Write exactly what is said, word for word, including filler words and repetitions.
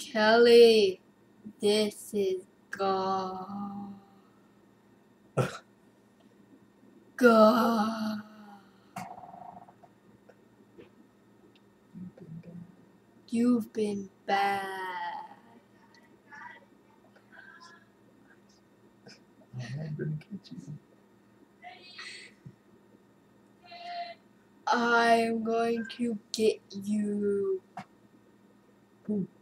Kelly, this is God. God. You've been bad. I'm gonna get you. I'm going to get you. Boom.